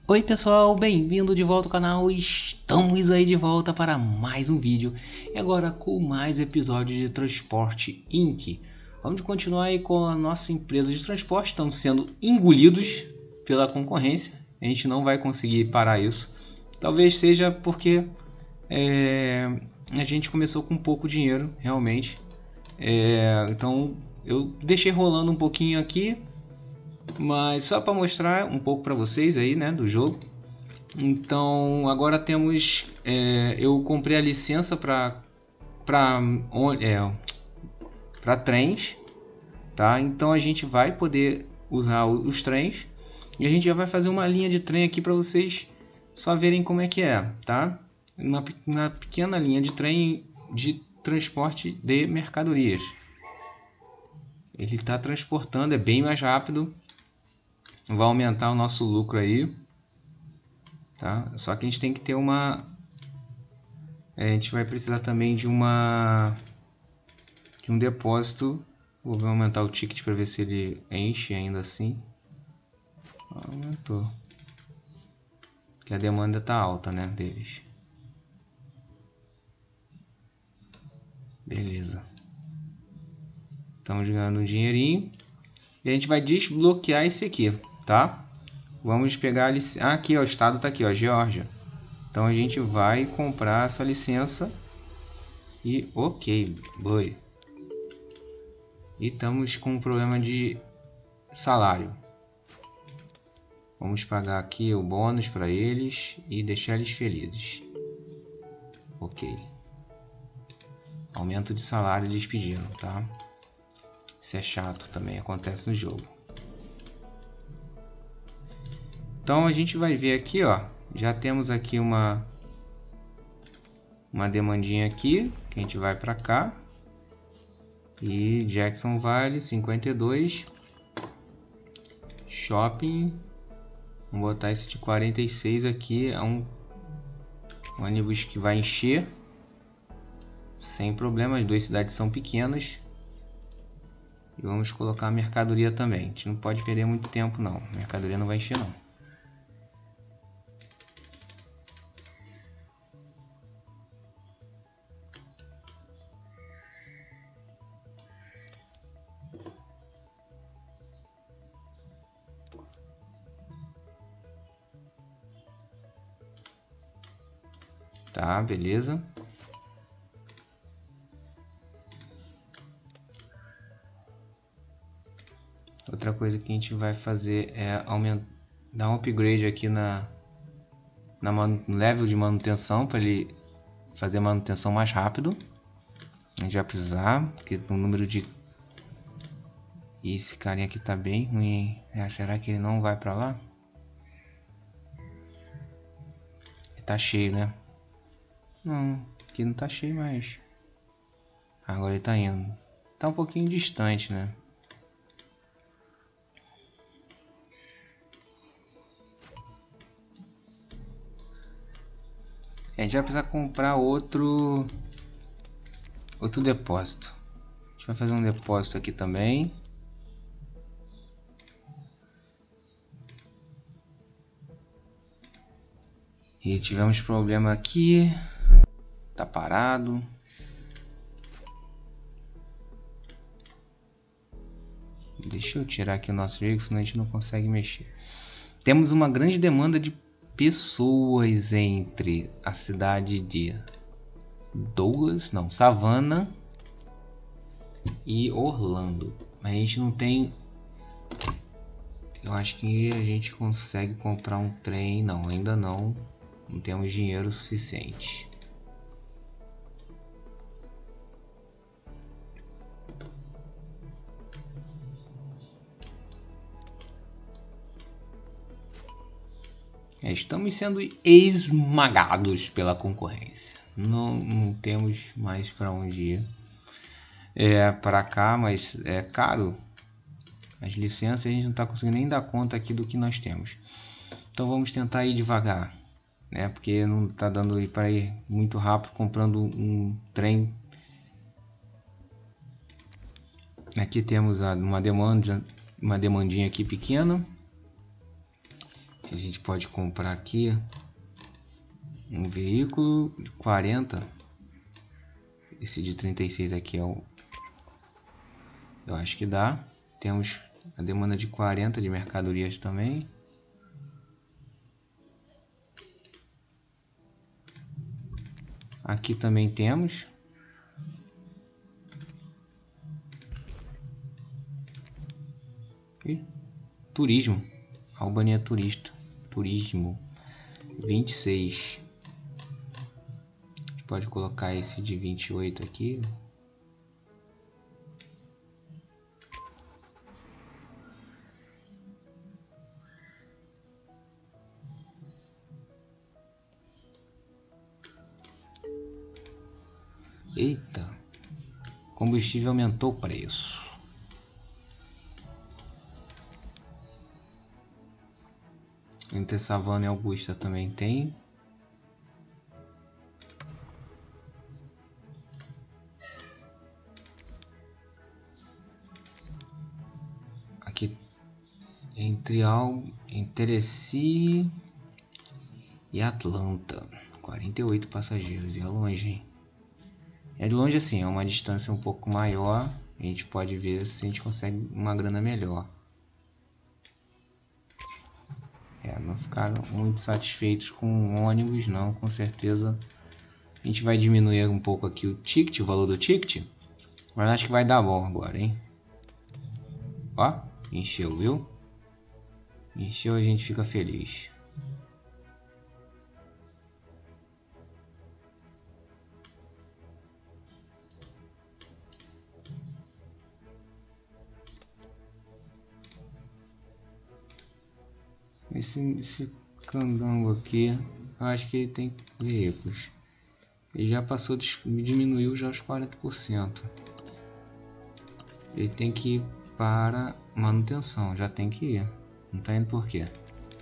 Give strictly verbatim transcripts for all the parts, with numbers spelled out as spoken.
Oi pessoal, bem-vindo de volta ao canal. Estamos aí de volta para mais um vídeo e agora com mais episódio de Transporte Inc. Vamos continuar aí com a nossa empresa de transporte. Estamos sendo engolidos pela concorrência. A gente não vai conseguir parar isso. Talvez seja porque é, a gente começou com pouco dinheiro realmente. É, então eu deixei rolando um pouquinho aqui, mas só para mostrar um pouco para vocês aí, né, do jogo. Então agora temos, é, eu comprei a licença para para é, para trens, tá? Então a gente vai poder usar os trens e a gente já vai fazer uma linha de trem aqui para vocês só verem como é que é, tá? Uma, uma pequena linha de trem de transporte de mercadorias. Ele está transportando, é bem mais rápido. Vai aumentar o nosso lucro aí, tá? Só que a gente tem que ter uma, é, a gente vai precisar também de uma de um depósito. Vou aumentar o ticket para ver se ele enche ainda assim. Aumentou, porque a demanda tá alta, né, deles. Beleza, estamos ganhando um dinheirinho e a gente vai desbloquear esse aqui, tá? Vamos pegar a licença. Ah, aqui ó, o estado tá aqui ó, Geórgia. Então a gente vai comprar essa licença e ok, boi. E estamos com um problema de salário. Vamos pagar aqui o bônus para eles e deixar eles felizes. Ok. Aumento de salário eles pediram, tá? Isso é chato também, acontece no jogo. Então a gente vai ver aqui, ó. Já temos aqui uma uma demandinha aqui, que a gente vai para cá. E Jackson Valley cinquenta e dois. Shopping. Vamos botar esse de quarenta e seis aqui, é um ônibus que vai encher sem problema, as duas cidades são pequenas. E vamos colocar a mercadoria também. A gente não pode perder muito tempo não, a mercadoria não vai encher não. Tá, beleza. Outra coisa que a gente vai fazer é aumentar, dar um upgrade aqui na, na no level de manutenção para ele fazer a manutenção mais rápido. A gente vai precisar, porque o número de... E esse carinha aqui tá bem ruim. É, será que ele não vai para lá? Ele tá cheio, né? Não, aqui não tá cheio mais. Agora ele tá indo. Tá um pouquinho distante, né? A gente vai precisar comprar outro outro depósito. A gente vai fazer um depósito aqui também. E tivemos problema aqui. Tá parado. Deixa eu tirar aqui o nosso veículo, senão a gente não consegue mexer. Temos uma grande demanda de pessoas entre a cidade de Douglas, não, Savannah e Orlando. Mas a gente não tem... Eu acho que a gente consegue comprar um trem. Não, ainda não. Não temos dinheiro suficiente. Estamos sendo esmagados pela concorrência. Não, não temos mais para onde ir. É para cá, mas é caro. As licenças a gente não está conseguindo nem dar conta aqui do que nós temos. Então vamos tentar ir devagar, né? Porque não está dando para ir muito rápido comprando um trem. Aqui temos uma demanda, uma demandinha aqui pequena. A gente pode comprar aqui um veículo de quarenta. Esse de trinta e seis aqui é o... eu acho que dá. Temos a demanda de quarenta de mercadorias também. Aqui também temos. E turismo. Albânia turista. Turismo. vinte e seis. A gente pode colocar esse de vinte e oito aqui. Eita, combustível aumentou o preço. Entre Savana e Augusta também tem. Aqui entre Al, entre Tennessee e Atlanta, quarenta e oito passageiros, e é longe, hein? É de longe assim, é uma distância um pouco maior. A gente pode ver se a gente consegue uma grana melhor. É, não ficaram muito satisfeitos com o ônibus não, com certeza. A gente vai diminuir um pouco aqui o ticket, o valor do ticket. Mas acho que vai dar bom agora, hein? Ó, encheu, viu? Encheu, a gente fica feliz. Esse, esse candango aqui, eu acho que ele tem veículos. Ele já passou, de, diminuiu já os quarenta por cento. Ele tem que ir para manutenção, já tem que ir. Não tá indo por quê?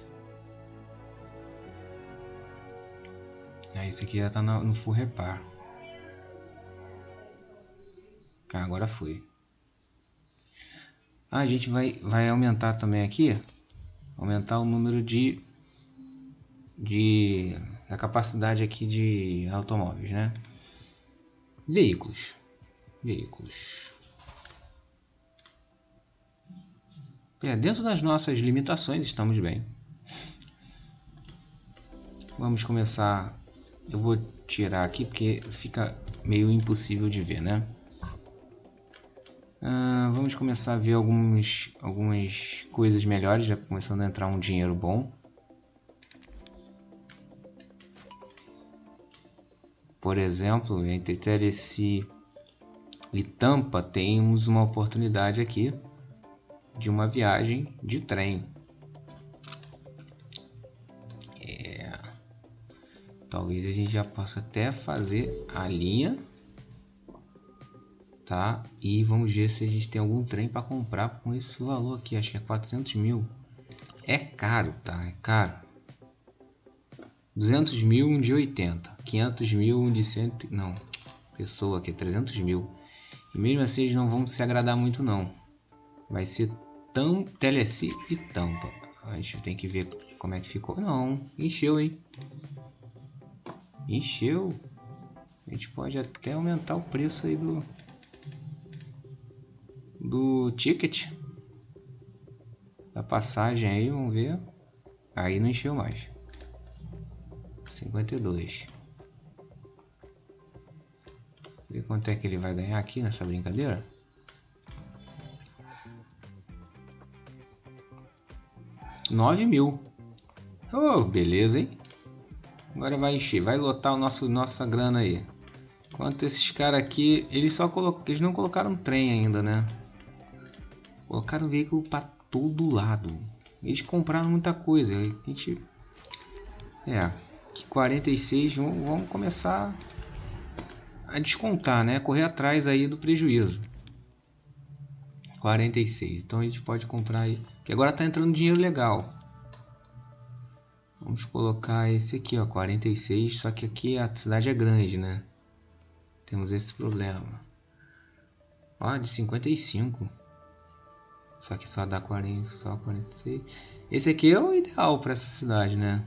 Ah, esse aqui já tá no, no full reparo. Ah, agora foi. Ah, a gente vai, vai aumentar também aqui. Aumentar o número de, de a capacidade aqui de automóveis, né? Veículos, veículos. É, dentro das nossas limitações estamos bem. Vamos começar. Eu vou tirar aqui porque fica meio impossível de ver, né? Uh, vamos começar a ver alguns, algumas coisas melhores, já começando a entrar um dinheiro bom. Por exemplo, entre Tennessee e Tampa temos uma oportunidade aqui de uma viagem de trem. É, talvez a gente já possa até fazer a linha. Tá? E vamos ver se a gente tem algum trem para comprar com esse valor aqui. Acho que é quatrocentos mil. É caro, tá? É caro. duzentos mil, um de oitenta. quinhentos mil, um de cem. Não. Pessoa aqui, trezentos mil. E mesmo assim eles não vão se agradar muito não. Vai ser tão Tennessee e Tampa. A gente tem que ver como é que ficou. Não, encheu, hein? Encheu. A gente pode até aumentar o preço aí do... do ticket da passagem aí, vamos ver. Aí não encheu mais. cinquenta e dois. Ver quanto é que ele vai ganhar aqui nessa brincadeira. nove mil. Oh, beleza, hein? Agora vai encher, vai lotar o nosso nossa grana aí. Enquanto esses caras aqui, eles só colocam, eles não colocaram trem ainda, né? Colocaram veículo para todo lado. Eles compraram muita coisa. A gente... É, que quarenta e seis vamos, vamos começar a descontar, né? Correr atrás aí do prejuízo. quarenta e seis. Então a gente pode comprar aí. Porque agora tá entrando dinheiro legal. Vamos colocar esse aqui, ó, quarenta e seis. Só que aqui a cidade é grande, né? Temos esse problema. Ó, de cinquenta e cinco. Só que só dá quarenta, só quarenta e seis. Esse aqui é o ideal para essa cidade, né?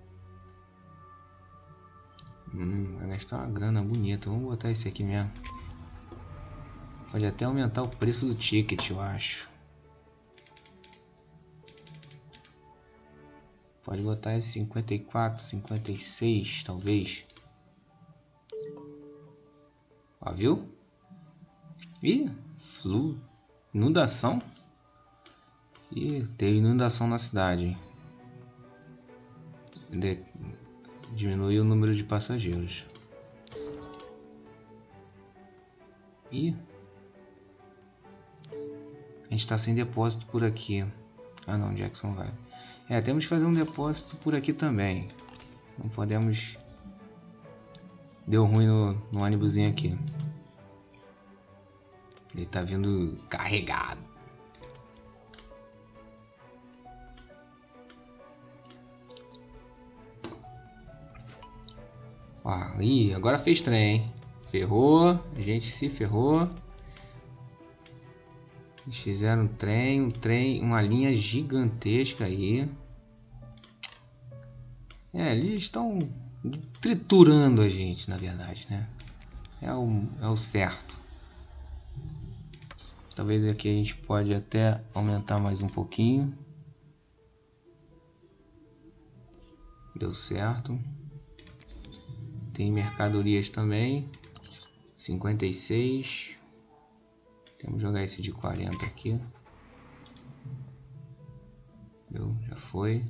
Hum, vai gastar uma grana bonita. Vamos botar esse aqui mesmo. Pode até aumentar o preço do ticket, eu acho. Pode botar esse cinquenta e quatro, cinquenta e seis, talvez. Ó, viu? Ih, flu, inundação. Ih, teve inundação na cidade. De... Diminuiu o número de passageiros. Ih. A gente está sem depósito por aqui. Ah não, Jackson vai. É, temos que fazer um depósito por aqui também. Não podemos... Deu ruim no, no ônibusinho aqui. Ele tá vindo carregado. Ah, ih, agora fez trem, hein? Ferrou, a gente se ferrou. Eles fizeram um trem, um trem, uma linha gigantesca aí. É, eles estão triturando a gente, na verdade, né? É o, é o certo. Talvez aqui a gente pode até aumentar mais um pouquinho. Deu certo. Tem mercadorias também. cinquenta e seis. Temos que jogar esse de quarenta aqui. Deu, já foi.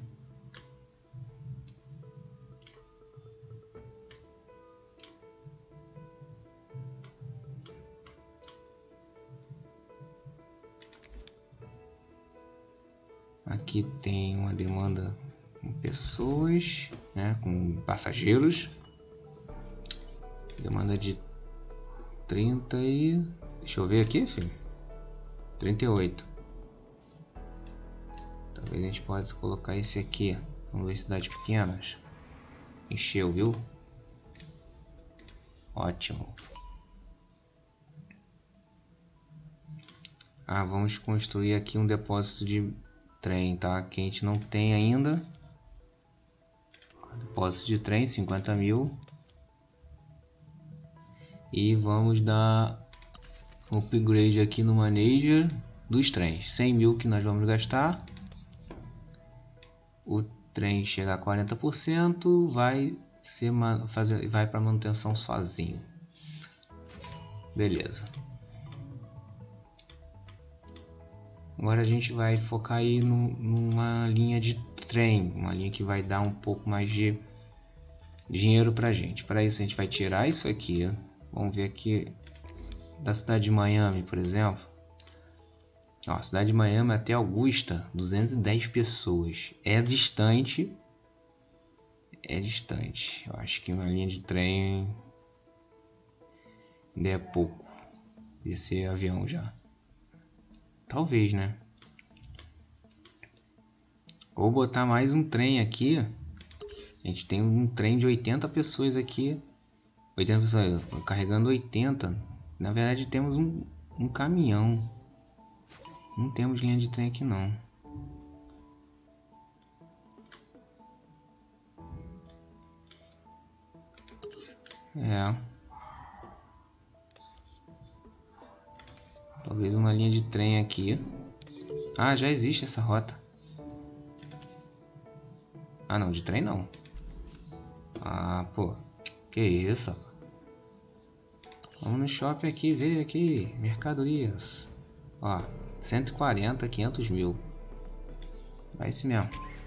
Aqui tem uma demanda com pessoas, né, com passageiros. Demanda de trinta e... Deixa eu ver aqui, filho. trinta e oito. Talvez a gente possa colocar esse aqui. Vamos ver cidades pequenas. Encheu, viu? Ótimo. Ah, vamos construir aqui um depósito de trem, tá? Que a gente não tem ainda. Depósito de trem, cinquenta mil. E vamos dar um upgrade aqui no manager dos trens. cem mil que nós vamos gastar. O trem chegar a quarenta por cento, vai ser fazer, vai para manutenção sozinho. Beleza. Agora a gente vai focar aí no, numa linha de trem, uma linha que vai dar um pouco mais de dinheiro pra gente. Para isso a gente vai tirar isso aqui. Vamos ver aqui da cidade de Miami, por exemplo. Ó, a cidade de Miami até Augusta, duzentas e dez pessoas. É distante. É distante. Eu acho que uma linha de trem ainda é pouco. Esse avião já. Talvez, né? Ou botar mais um trem aqui. A gente tem um trem de oitenta pessoas aqui. oitenta pessoas, carregando oitenta. Na verdade temos um, um caminhão. Não temos linha de trem aqui não. É. Talvez uma linha de trem aqui. Ah, já existe essa rota. Ah não, de trem não. Ah, pô. Que isso? Vamos no shopping aqui, ver aqui. Mercadorias. Ó, cento e quarenta, quinhentos mil. Vai esse mesmo.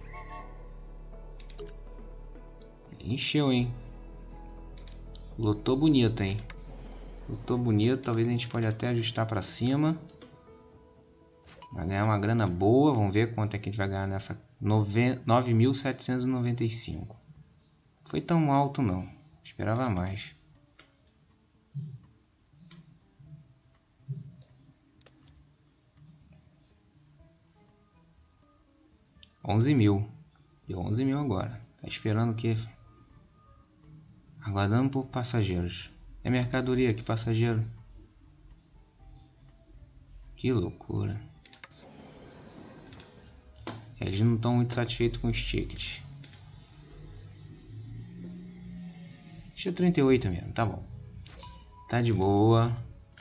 Encheu, hein? Lotou bonito, hein? Lotou bonito. Talvez a gente pode até ajustar para cima. Vai ganhar uma grana boa. Vamos ver quanto é que a gente vai ganhar nessa. nove mil setecentos e noventa e cinco. Foi tão alto não. Esperava mais. onze mil. Deu onze mil agora. Tá esperando o quê? Aguardando por passageiros. É mercadoria, que passageiro. Que loucura. Eles não estão muito satisfeitos com os tickets. Deixa trinta e oito mesmo, tá bom. Tá de boa.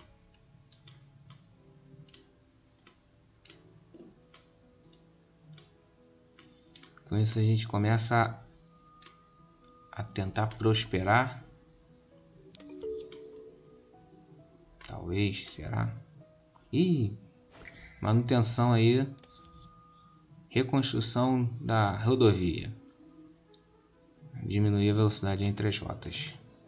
Com isso a gente começa a, a tentar prosperar. Talvez, será? Ih, manutenção aí. Reconstrução da rodovia. Diminuir a velocidade entre as rotas.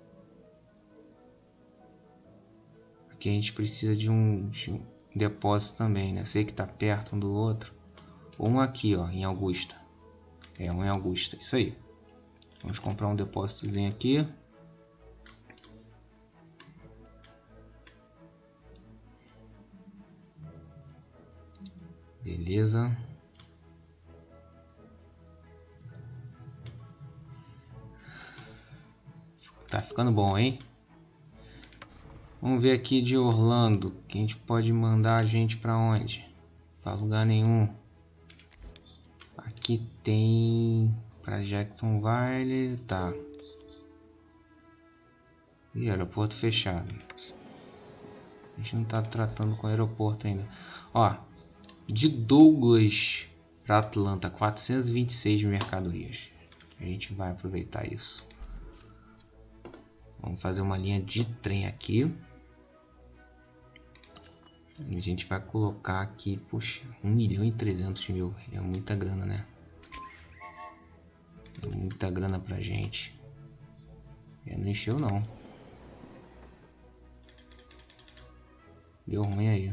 Aqui a gente precisa de um, de um depósito também, né? Sei que tá perto um do outro. Ou um aqui, ó, em Augusta. É, um em Augusta, isso aí. Vamos comprar um depósitozinho aqui. Beleza. Tá ficando bom, hein? Vamos ver aqui de Orlando, que a gente pode mandar a gente para onde? Para lugar nenhum. Aqui tem para Jacksonville, tá. E aeroporto fechado. A gente não tá tratando com aeroporto ainda. Ó, de Douglas para Atlanta, quatrocentos e vinte e seis mercadorias. A gente vai aproveitar isso. Vamos fazer uma linha de trem aqui. A gente vai colocar aqui, puxa, um milhão e trezentos mil. É muita grana, né? É muita grana pra gente. É, não encheu não. Deu ruim aí.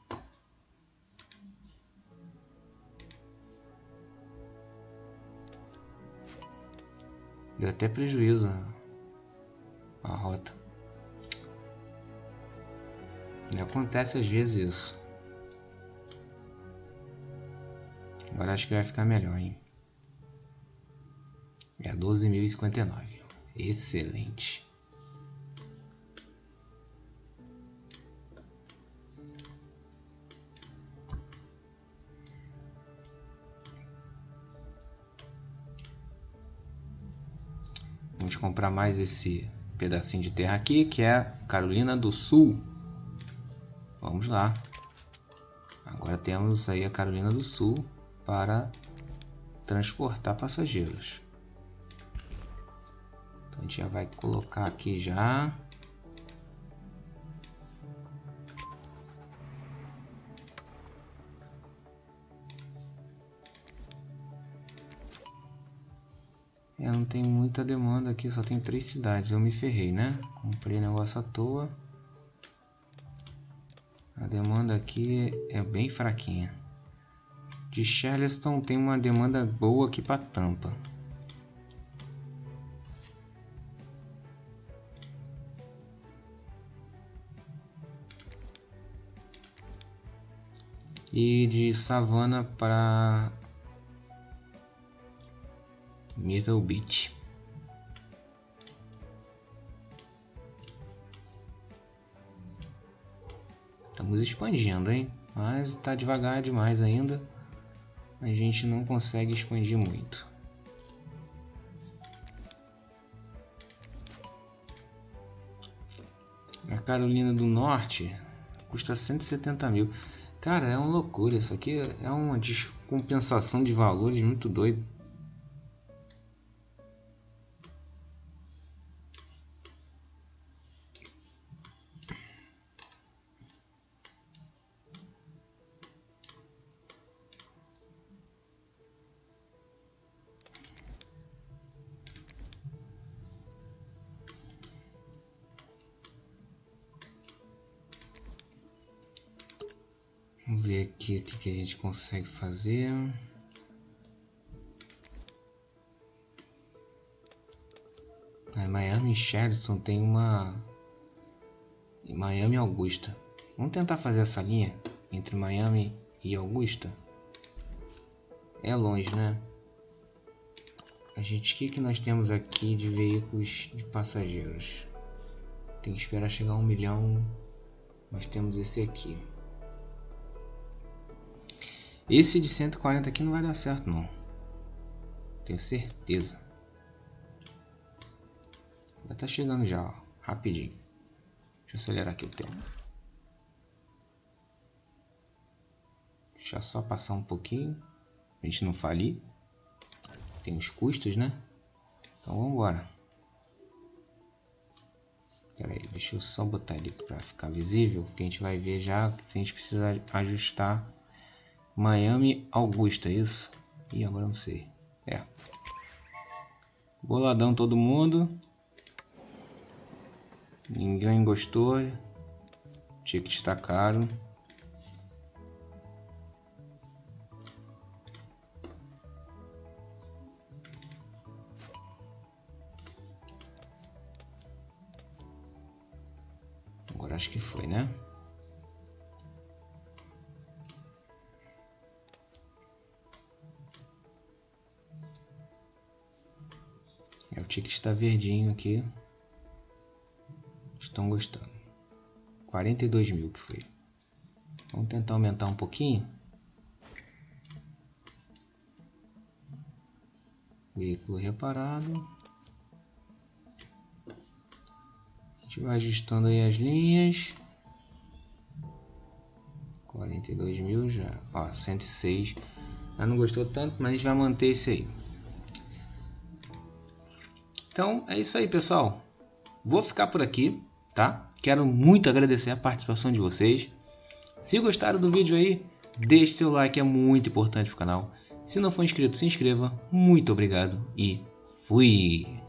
Deu até prejuízo a rota. E acontece às vezes isso. Agora acho que vai ficar melhor, hein? É doze mil e cinquenta e nove. Excelente. Vamos comprar mais esse pedacinho de terra aqui, que é Carolina do Sul. Vamos lá. Agora temos aí a Carolina do Sul para transportar passageiros. Então a gente já vai colocar aqui já. É, não tem muita demanda aqui, só tem três cidades. Eu me ferrei, né? Comprei negócio à toa. A demanda aqui é bem fraquinha. De Charleston tem uma demanda boa aqui para Tampa. E de Savannah para Myrtle Beach. Estamos expandindo, hein? Mas está devagar demais ainda. A gente não consegue expandir muito. A Carolina do Norte custa cento e setenta mil. Cara, é uma loucura. Isso aqui é uma descompensação de valores muito doido. Vamos ver aqui o que, que a gente consegue fazer. A Miami Charleston tem uma Miami e Augusta. Vamos tentar fazer essa linha entre Miami e Augusta. É longe, né? A gente, o que, que nós temos aqui de veículos de passageiros? Tem que esperar chegar a um milhão. Nós temos esse aqui. Esse de cento e quarenta aqui não vai dar certo não. Tenho certeza. Já tá chegando já, ó. Rapidinho. Deixa eu acelerar aqui o tempo. Deixa só passar um pouquinho. A gente não falir. Tem os custos, né? Então vamos embora. Pera aí, deixa eu só botar ele para ficar visível, porque a gente vai ver já se a gente precisa ajustar. Miami Augusta, isso? Ih, agora eu não sei. É. Boladão todo mundo. Ninguém gostou. O ticket está caro. Agora acho que foi, né? É, o ticket está verdinho aqui. Estão gostando. quarenta e dois mil que foi. Vamos tentar aumentar um pouquinho. Veículo reparado. A gente vai ajustando aí as linhas. quarenta e dois mil já. Ó, cento e seis. Já não gostou tanto, mas a gente vai manter esse aí. Então é isso aí, pessoal. Vou ficar por aqui, tá? Quero muito agradecer a participação de vocês. Se gostaram do vídeo aí, deixe seu like, é muito importante para o canal. Se não for inscrito, se inscreva. Muito obrigado e fui!